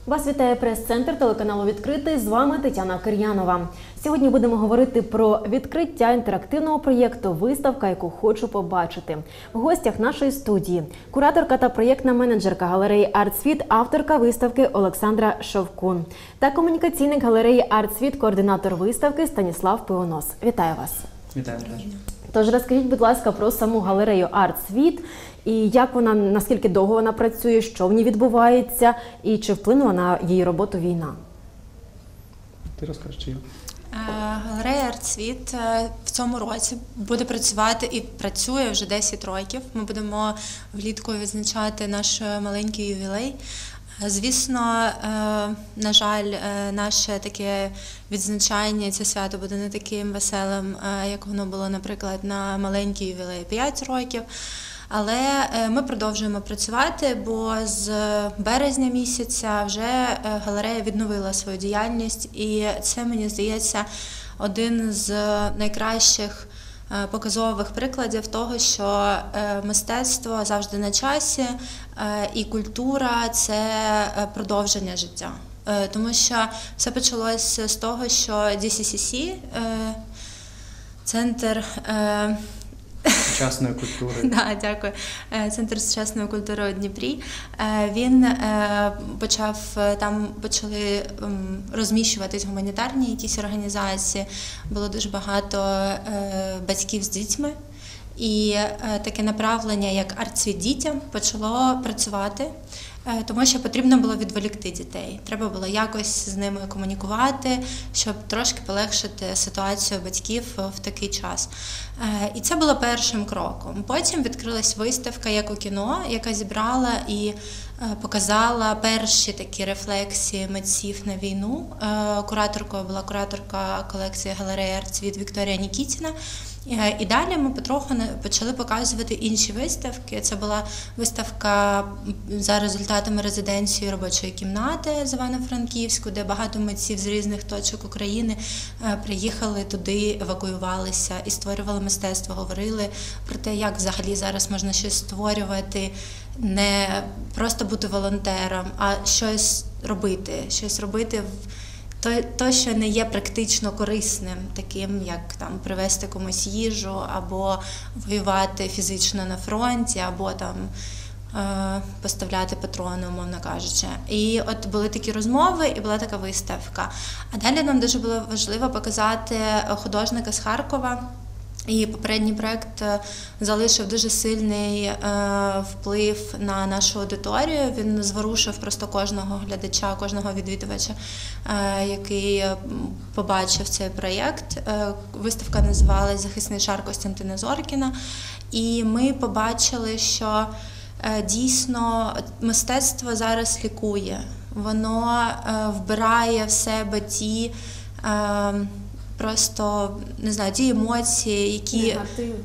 Вас вітає прес-центр телеканалу «Відкритий». З вами Тетяна Кир'янова. Сьогодні будемо говорити про відкриття інтерактивного проєкту «Виставка, яку хочу побачити». В гостях нашої студії кураторка та проєктна менеджерка галереї «Артсвіт», авторка виставки Олександра Шовкун та комунікаційник галереї «Артсвіт», координатор виставки Станіслав Пивонос. Вітаю вас. Вітаю. Тож розкажіть, будь ласка, про саму галерею «Артсвіт» і як вона, наскільки довго вона працює, що в ній відбувається і чи вплинула на її роботу війна? Ти розкажеш, чи я? Галерея «Артсвіт» в цьому році буде працювати і працює вже 10 років. Ми будемо влітку відзначати наш маленький ювілей. Звісно, на жаль, наше таке відзначання, це свято буде не таким веселим, як воно було, наприклад, на маленький ювілей 5 років. Але ми продовжуємо працювати, бо з березня місяця вже галерея відновила свою діяльність, і це, мені здається, один з найкращих показових прикладів того, що мистецтво завжди на часі, і культура – це продовження життя. Тому що все почалося з того, що DCCC, центр сучасної культури. Да, дякую. Центр сучасної культури у Дніпрі. Він почали розміщуватись гуманітарні якісь організації. Було дуже багато батьків з дітьми. І таке направлення, як «Артсвіт дітям», почало працювати, тому що потрібно було відволікти дітей. Треба було якось з ними комунікувати, щоб трошки полегшити ситуацію батьків в такий час. І це було першим кроком. Потім відкрилась виставка «Як у кіно», яка зібрала і показала перші такі рефлексії митців на війну. Кураторкою була кураторка колекції галереї «Артсвіт» Вікторія Нікітіна. І далі ми потроху почали показувати інші виставки. Це була виставка за результатами резиденції робочої кімнати з Івано-Франківську, де багато митців з різних точок України приїхали туди, евакуювалися і створювали мистецтво, говорили про те, як взагалі зараз можна щось створювати, не просто бути волонтером, а щось робити то, що не є практично корисним, таким як там привезти комусь їжу, або воювати фізично на фронті, або там поставляти патрони, умовно кажучи. І от були такі розмови, і була така виставка. А далі нам дуже було важливо показати художника з Харкова. І попередній проєкт залишив дуже сильний вплив на нашу аудиторію. Він зворушив просто кожного глядача, кожного відвідувача, який побачив цей проєкт. Виставка називалась «Захисний шар» Костянтина Зоркіна. І ми побачили, що дійсно мистецтво зараз лікує. Воно вбирає в себе ті просто, не знаю, ті емоції, які...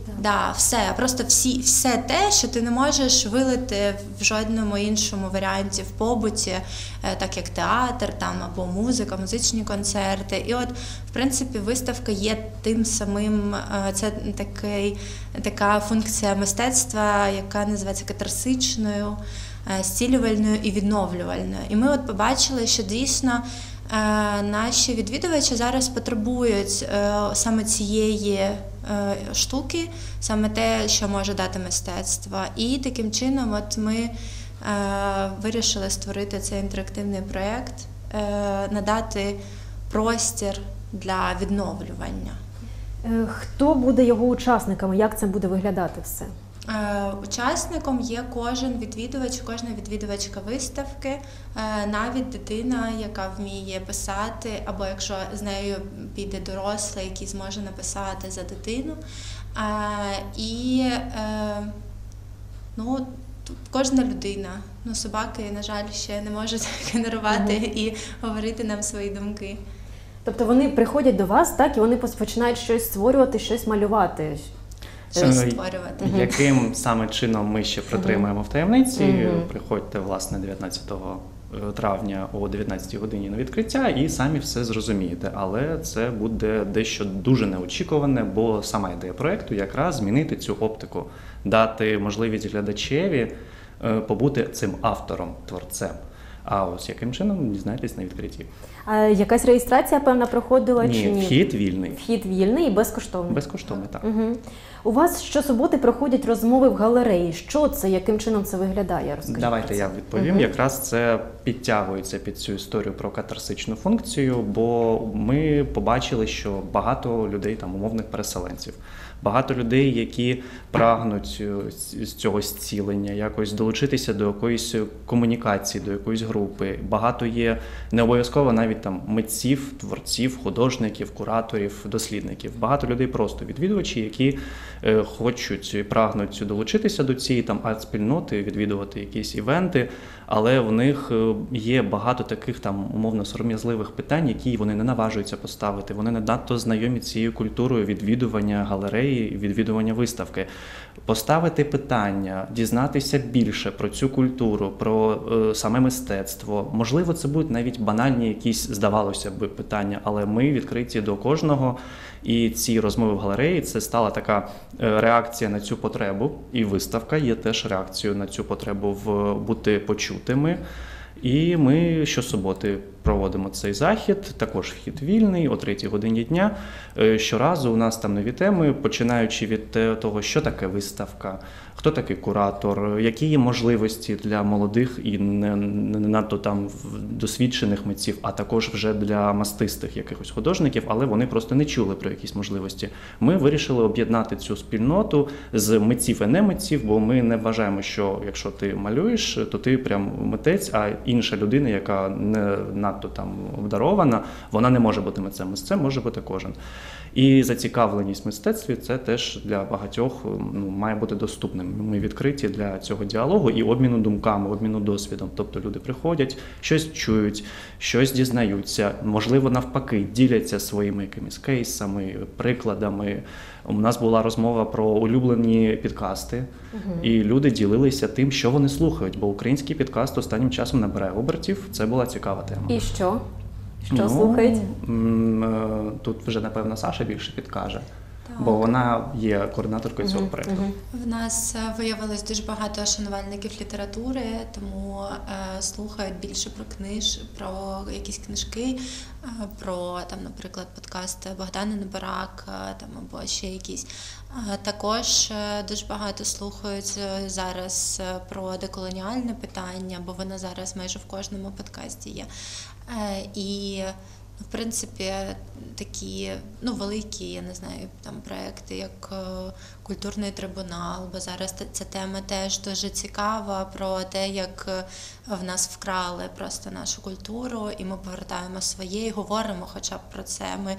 Все те, що ти не можеш вилити в жодному іншому варіанті в побуті, так як театр, там, або музика, музичні концерти. І от, в принципі, виставка є тим самим, це така функція мистецтва, яка називається катарсичною, зцілювальною і відновлювальною. І ми от побачили, що дійсно наші відвідувачі зараз потребують саме цієї штуки, саме те, що може дати мистецтво. І таким чином от ми вирішили створити цей інтерактивний проєкт, надати простір для відновлювання. Хто буде його учасниками? Як це буде виглядати все? Учасником є кожен відвідувач, кожна відвідувачка виставки, навіть дитина, яка вміє писати, або якщо з нею піде дорослий, який зможе написати за дитину. Кожна людина. Собаки, на жаль, ще не можуть генерувати і говорити нам свої думки. Тобто вони приходять до вас, так, і вони починають щось створювати, щось малювати? Створювати. Яким саме чином ми ще протримаємо в таємниці, приходьте, власне, 19 травня о 19 годині на відкриття і самі все зрозумієте. Але це буде дещо дуже неочікуване, бо сама ідея проєкту якраз змінити цю оптику, дати можливість глядачеві побути цим автором, творцем. А ось яким чином, дізнаєтесь на відкритті. А якась реєстрація, певна, проходила чи ні? Вхід вільний. Вхід вільний і безкоштовний. Безкоштовний, так. Угу. У вас щосуботи проходять розмови в галереї. Що це, яким чином це виглядає? Розкажіть. Давайте я відповім. Якраз це підтягується під цю історію про катарсичну функцію, бо ми побачили, що багато людей, там, умовних переселенців, багато людей, які прагнуть з цього зцілення, якось долучитися до якоїсь комунікації, до якоїсь групи. Багато є, не обов'язково навіть там митців, творців, художників, кураторів, дослідників. Багато людей просто відвідувачі, які хочуть і прагнуть долучитися до цієї там арт-спільноти, відвідувати якісь івенти, але в них є багато таких там умовно сором'язливих питань, які вони не наважуються поставити. Вони не надто знайомі цією культурою відвідування галереї, відвідування виставки. Поставити питання, дізнатися більше про цю культуру, про саме мистецтво. Можливо, це будуть навіть банальні якісь, здавалося б, питання, але ми відкриті до кожного. І ці розмови в галереї – це стала така реакція на цю потребу. І виставка є теж реакцією на цю потребу в бути почутими. І ми щосуботи проводимо цей захід, також вхід вільний, о 3-й годині дня. Щоразу у нас там нові теми, починаючи від того, що таке виставка, хто такий куратор, які є можливості для молодих і не надто там досвідчених митців, а також вже для мастистих якихось художників, але вони просто не чули про якісь можливості. Ми вирішили об'єднати цю спільноту з митців і не митців, бо ми не вважаємо, що якщо ти малюєш, то ти прям митець, а інша людина, яка не надто там обдарована, вона не може бути митцем. Митцем може бути кожен. І зацікавленість в мистецтві – це теж для багатьох має бути доступним. Ми відкриті для цього діалогу і обміну думками, обміну досвідом. Тобто люди приходять, щось чують, щось дізнаються, можливо, навпаки, діляться своїми якимись кейсами, прикладами. У нас була розмова про улюблені підкасти, і люди ділилися тим, що вони слухають, бо український підкаст останнім часом набирає обертів. Це була цікава тема. І що? Що слухають? Тут вже, напевно, Саша більше підкаже, бо вона є координаторкою цього проєкту. В нас виявилось дуже багато шанувальників літератури, тому слухають більше про якісь книжки, про, там, наприклад, подкаст Богдани Неборак, там, або ще якісь. Також дуже багато слухають зараз про деколоніальне питання, бо воно зараз майже в кожному подкасті є. І в принципі, такі великі, я не знаю, там проекти, як Культурний трибунал, бо зараз ця тема теж дуже цікава, про те, як в нас вкрали просто нашу культуру, і ми повертаємо своє, і говоримо хоча б про це. Ми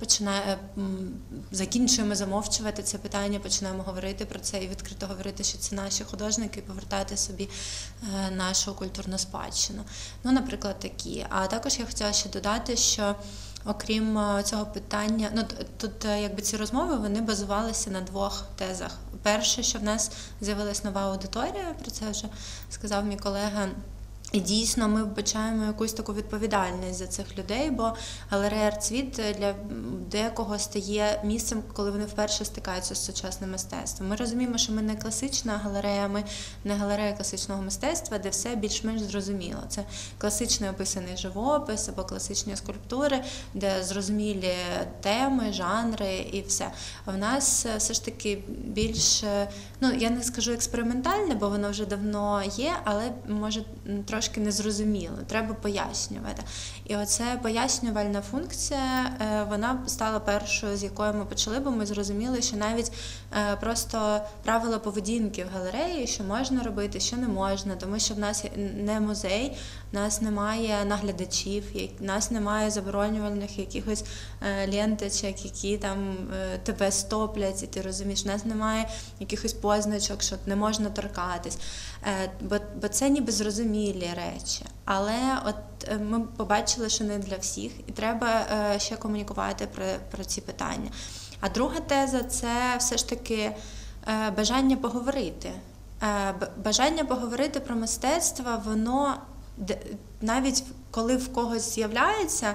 закінчуємо замовчувати це питання, починаємо говорити про це і відкрито говорити, що це наші художники, і повертати собі нашу культурну спадщину. Наприклад, такі. А також я хотіла ще додати, що окрім цього питання, тут якби ці розмови, вони базувалися на двох тезах. Перше, що в нас з'явилась нова аудиторія, про це вже сказав мій колега. І дійсно ми вбачаємо якусь таку відповідальність за цих людей, бо галерея «Арт-світ» для декого стає місцем, коли вони вперше стикаються з сучасним мистецтвом. Ми розуміємо, що ми не класична галерея, ми не галерея класичного мистецтва, де все більш-менш зрозуміло. Це класичний описаний живопис або класичні скульптури, де зрозумілі теми, жанри і все. А в нас все ж таки більш, я не скажу експериментальне, бо воно вже давно є, але може трошки незрозуміло, треба пояснювати. І оце пояснювальна функція, вона стала першою, з якої ми почали, бо ми зрозуміли, що навіть просто правила поведінки в галереї, що можна робити, що не можна, тому що в нас не музей, в нас немає наглядачів, в нас немає заборонювальних якихось ленточок, які там тебе стоплять, і ти розумієш, в нас немає якихось позначок, що не можна торкатись, бо це ніби зрозумілі речі. Але от ми побачили, що не для всіх, і треба ще комунікувати про ці питання. А друга теза – це все ж таки бажання поговорити. Бажання поговорити про мистецтво, воно навіть коли в когось з'являється,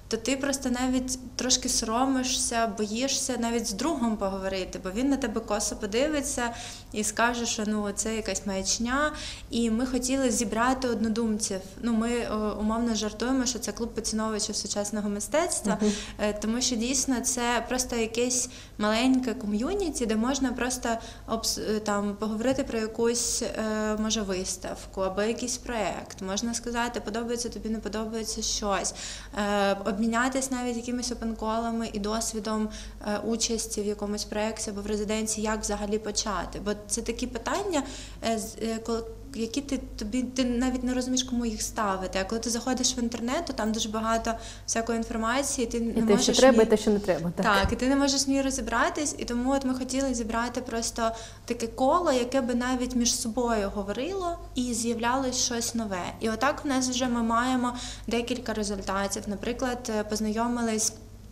то ти просто навіть трошки соромишся, боїшся навіть з другом поговорити, бо він на тебе косо подивиться і скаже, що ну це якась маячня. І ми хотіли зібрати однодумців. Ну, ми умовно жартуємо, що це клуб поціновувачів сучасного мистецтва, тому що дійсно це просто якесь маленьке ком'юніті, де можна просто там поговорити про якусь, може, виставку або якийсь проєкт. Можна сказати, подобається тобі, не подобається щось. Обмінятися навіть якимись опенколами і досвідом участі в якомусь проєкті або в резиденції, як взагалі почати. Бо це такі питання, які ти навіть не розумієш, кому їх ставити. А коли ти заходиш в інтернет, то там дуже багато всякої інформації, ти не можеш... І те, що треба, і те, що не треба. Так, і ти не можеш в ній розібратись. І тому от ми хотіли зібрати просто таке коло, яке би навіть між собою говорило і з'являлось щось нове. І отак в нас вже ми маємо декілька результатів. Наприклад, познайомились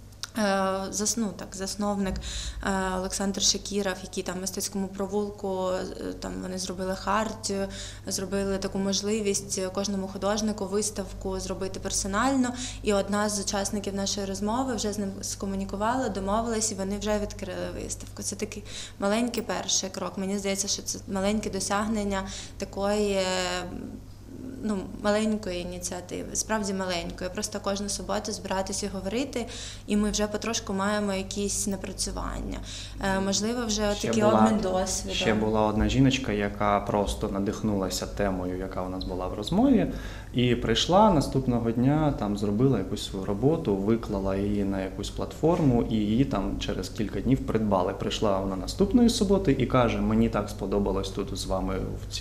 засновник Олександр Шакіров, який там в мистецькому провулку, там вони зробили хартію, зробили таку можливість кожному художнику виставку зробити персонально. І одна з учасників нашої розмови вже з ним скомунікувала, домовилась, і вони вже відкрили виставку. Це такий маленький перший крок. Мені здається, що це маленьке досягнення такої маленької ініціативи, справді маленької. Просто кожну суботу збиратися і говорити, і ми вже потрошку маємо якісь напрацювання. Можливо, вже такий обмін досвідом. Ще була одна жіночка, яка просто надихнулася темою, яка у нас була в розмові, і прийшла наступного дня, там зробила якусь свою роботу, виклала її на якусь платформу, і її там через кілька днів придбали. Прийшла вона наступної суботи і каже, мені так сподобалось тут з вами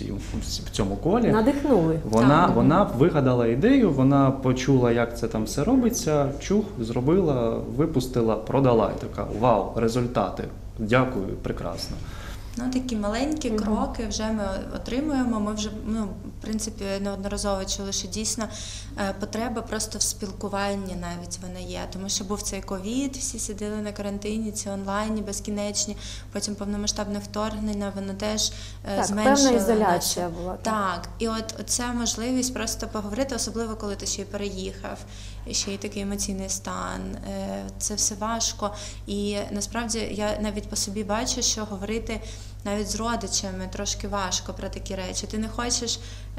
в цьому колі. Надихнули. Вона вигадала ідею, вона почула, як це там все робиться, зробила, випустила, продала. І така, вау, результати, дякую, прекрасно. Такі маленькі кроки вже ми отримуємо. Ми вже, в принципі, неодноразово чули, що дійсно потреба просто в спілкуванні навіть вона є. Тому що був цей ковід, всі сиділи на карантині, ці онлайні безкінечні, потім повномасштабне вторгнення, воно теж зменшило. Певна ізоляція була. Так, і от це можливість просто поговорити, особливо коли ти ще й переїхав, і ще й такий емоційний стан. Це все важко. І насправді я навіть по собі бачу, що говорити навіть з родичами трошки важко про такі речі. Ти не хочеш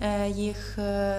їх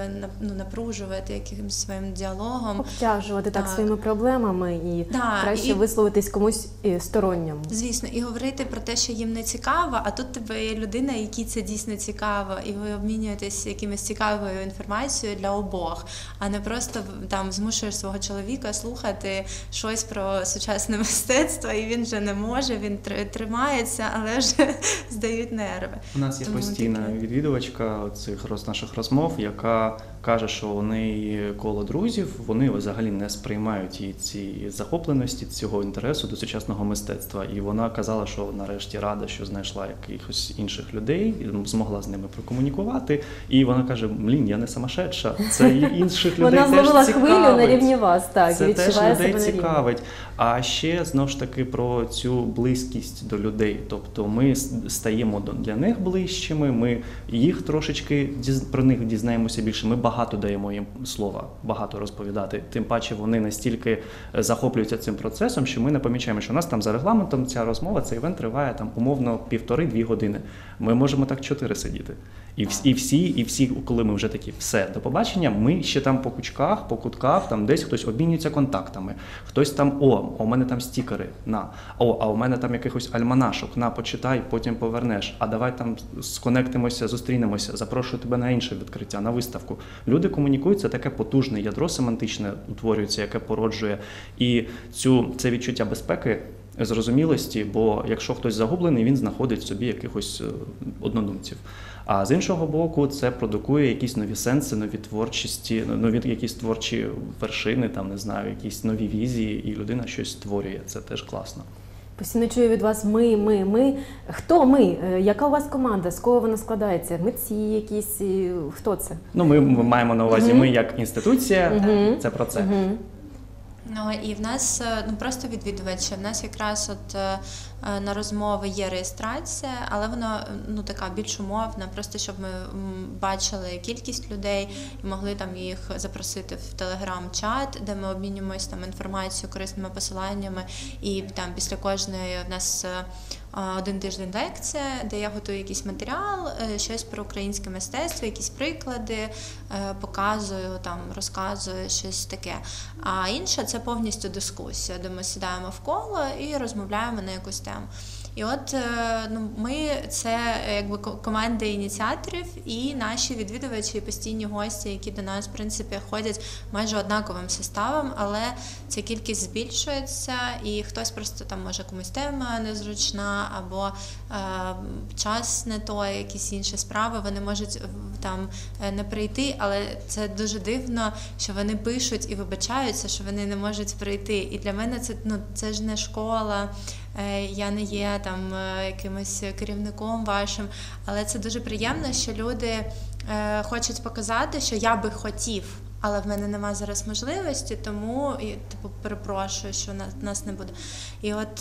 напружувати якимось своїм діалогом. Обтяжувати так своїми проблемами і краще висловитись комусь сторонньому. Звісно, і говорити про те, що їм не цікаво, а тут тебе є людина, якій це дійсно цікаво, і ви обмінюєтесь якимось цікавою інформацією для обох, а не просто там змушуєш свого чоловіка слухати щось про сучасне мистецтво, і він вже не може, він тримається, але вже здають нерви. У нас є постійна відвідувачка цих наших розмов, яка каже, що у неї коло друзів, вони взагалі не сприймають ці захопленості, цього інтересу до сучасного мистецтва. І вона казала, що нарешті рада, що знайшла якихось інших людей, змогла з ними прокомунікувати. І вона каже, я не самошедша, це і інших людей теж цікавить. Вона зловила хвилю на рівні вас, так, це теж людей цікавить. А ще, знову ж таки, про цю близькість до людей. Тобто ми стаємо для них ближчими, ми їх трошечки про них дізнаємося більше, ми багато даємо їм слова, багато розповідати. Тим паче вони настільки захоплюються цим процесом, що ми не помічаємо, що у нас там за регламентом ця розмова, цей івент триває там умовно 1,5-2 години. Ми можемо так 4 сидіти. І всі, коли ми вже такі, все, до побачення, ми ще там по кучках, по кутках, там десь хтось обмінюється контактами, хтось там, у мене там стікери, а у мене там якихось альманашок, почитай, потім повернеш, а давай там сконектимося, зустрінемося, запрошую тебе на інше відкриття, на виставку. Люди комунікують, це таке потужне ядро семантичне утворюється, яке породжує і це відчуття безпеки, зрозумілості, бо якщо хтось загублений, він знаходить в собі якихось однодумців. А з іншого боку, це продукує якісь нові сенси, нові творчості, нові якісь творчі вершини, там, не знаю, якісь нові візії, і людина щось створює. Це теж класно. Постійно чую від вас ми. Хто ми? Яка у вас команда? З кого вона складається? Митці якісь? Хто це? Ми маємо на увазі ми як інституція, це про це. І в нас просто відвідувачі. В нас якраз на розмови є реєстрація, але вона така більш умовна, просто щоб ми бачили кількість людей і могли там їх запросити в телеграм-чат, де ми обмінюємося там інформацією, корисними посиланнями, і там після кожної в нас 1 тиждень лекція, де я готую якийсь матеріал, щось про українське мистецтво, якісь приклади, показую, там, розказую, щось таке. А інше – це повністю дискусія, де ми сідаємо в коло і розмовляємо на якусь тему. І от ми – це якби команда ініціаторів і наші відвідувачі, постійні гості, які до нас, в принципі, ходять майже однаковим составом, але ця кількість збільшується, і хтось просто там, може, комусь тема незручна, або час не той, якісь інші справи, вони можуть там не прийти, але це дуже дивно, що вони пишуть і вибачаються, що вони не можуть прийти. І для мене це ж не школа, я не є там якимось керівником вашим, але це дуже приємно, що люди хочуть показати, що я би хотів, але в мене немає зараз можливості, тому перепрошую, що нас не буде. І от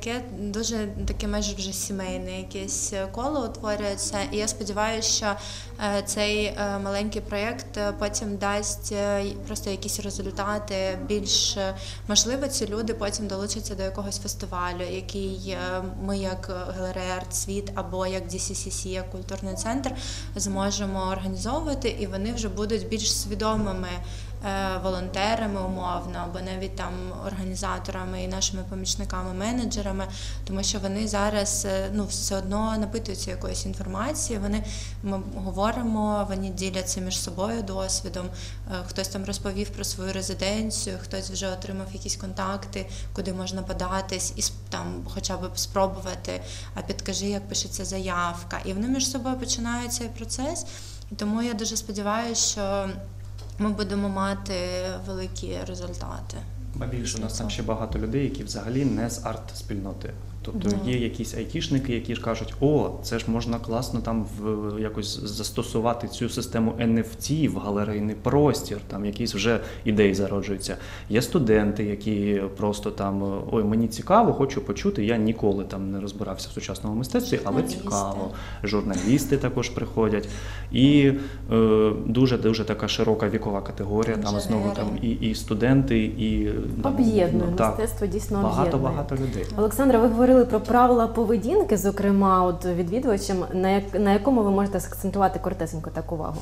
таке майже вже сімейне якесь коло утворюється, і я сподіваюся, що цей маленький проєкт потім дасть просто якісь результати, більш можливо, ці люди потім долучаться до якогось фестивалю, який ми як галерея «Артсвіт» або як DCCC, як культурний центр, зможемо організовувати, і вони вже будуть більш свідомими волонтерами умовно, або навіть там організаторами і нашими помічниками-менеджерами, тому що вони зараз все одно напитуються якоїсь інформації, ми говоримо, вони діляться між собою досвідом, хтось там розповів про свою резиденцію, хтось вже отримав якісь контакти, куди можна податись і там хоча б спробувати, а підкажи, як пишеться заявка. І вони між собою починають цей процес, і тому я дуже сподіваюся, що ми будемо мати великі результати. Ба більше, у нас там ще багато людей, які взагалі не з арт-спільноти. Тобто є якісь айтішники, які ж кажуть, це ж можна класно там якось застосувати цю систему NFT в галерейний простір, там якісь вже ідеї зароджуються. Є студенти, які просто там, мені цікаво, хочу почути, я ніколи там не розбирався в сучасному мистецтві, але цікаво. Журналісти також приходять. І дуже така широка вікова категорія, там знову там і студенти, і об'єднує, мистецтво дійсно об'єднує. Багато людей. Олександра, ви говорили про правила поведінки, зокрема, от відвідувачам, на якому ви можете акцентувати коротесенько таку увагу?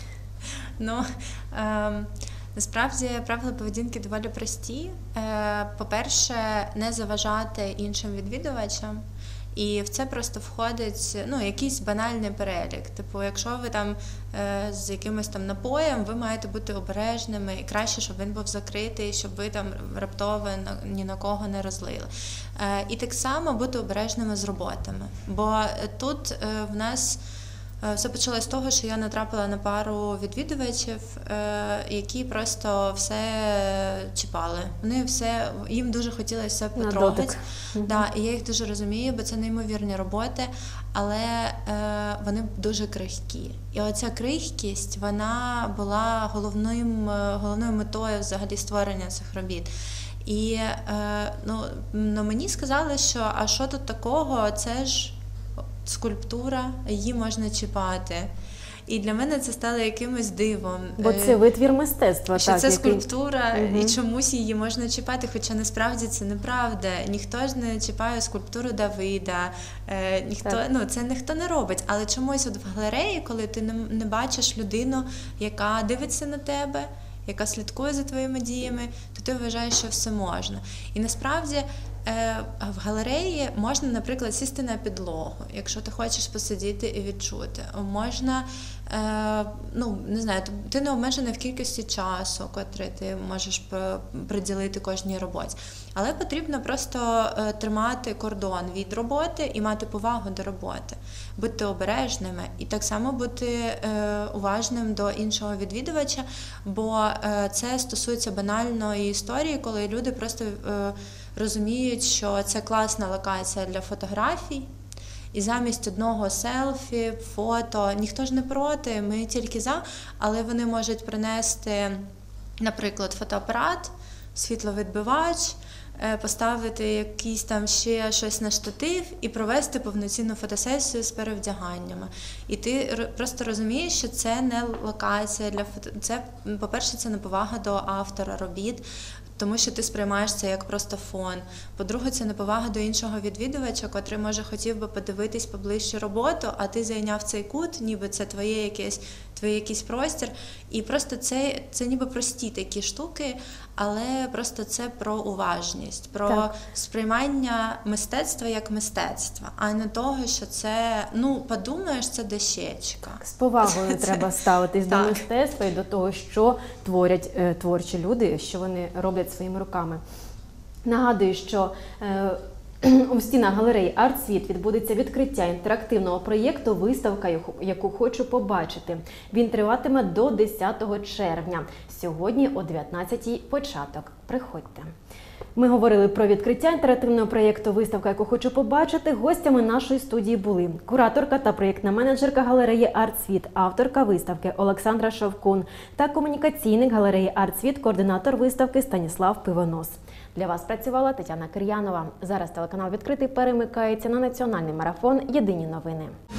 Насправді правила поведінки доволі прості. По-перше, не заважати іншим відвідувачам. І в це просто входить якийсь банальний перелік. Типу, якщо ви там з якимось там напоєм, ви маєте бути обережними, і краще, щоб він був закритий, щоб ви там раптово ні на кого не розлили. І так само бути обережними з роботами. Бо тут в нас все почалось з того, що я натрапила на пару відвідувачів, які просто все чіпали. Їм дуже хотілося все потрогати. І я їх дуже розумію, бо це неймовірні роботи, але вони дуже крихкі. І оця крихкість, вона була головною метою взагалі створення цих робіт. І мені сказали, що а що тут такого, це ж скульптура, її можна чіпати. І для мене це стало якимось дивом. Бо це витвір мистецтва. Що це скульптура, і чомусь її можна чіпати, хоча насправді це неправда. Ніхто ж не чіпає скульптуру Давида, це ніхто не робить. Але чомусь от в галереї, коли ти не бачиш людину, яка дивиться на тебе, яка слідкує за твоїми діями, то ти вважаєш, що все можна. І насправді в галереї можна, наприклад, сісти на підлогу, якщо ти хочеш посидіти і відчути. Можна, не знаю, ти не обмежений в кількості часу, котрий ти можеш приділити кожній роботі. Але потрібно просто тримати кордон від роботи і мати повагу до роботи, бути обережними і так само бути уважним до іншого відвідувача, бо це стосується банальної історії, коли люди просто розуміють, що це класна локація для фотографій, і замість одного селфі, фото, ніхто ж не проти, ми тільки за, але вони можуть принести, наприклад, фотоапарат, світловідбивач, поставити якийсь там ще щось на штатив і провести повноцінну фотосесію з перевдяганнями. І ти просто розумієш, що це не локація для фото. Це, по-перше, це неповага до автора робіт, тому що ти сприймаєш це як просто фон. По-друге, це неповага до іншого відвідувача, котрий, може, хотів би подивитись поближче роботу, а ти зайняв цей кут, ніби це твій якийсь простір. І просто це ніби прості такі штуки, але просто це про уважність, про сприймання мистецтва як мистецтва, а не того, що це, подумаєш, це дощечка. З повагою треба ставитись до мистецтва і до того, що творять творчі люди, що вони роблять своїми руками. Нагадую, що у стінах галереї «Артсвіт» відбудеться відкриття інтерактивного проєкту «Виставка, яку хочу побачити». Він триватиме до 10 червня. Сьогодні о 19-й початок. Приходьте. Ми говорили про відкриття інтерактивного проєкту «Виставка, яку хочу побачити». Гостями нашої студії були кураторка та проєктна менеджерка галереї «Артсвіт», авторка виставки Олександра Шовкун та комунікаційник галереї «Артсвіт», координатор виставки Станіслав Пивонос. Для вас працювала Тетяна Кир'янова. Зараз телеканал «Відкритий» перемикається на національний марафон «Єдині новини».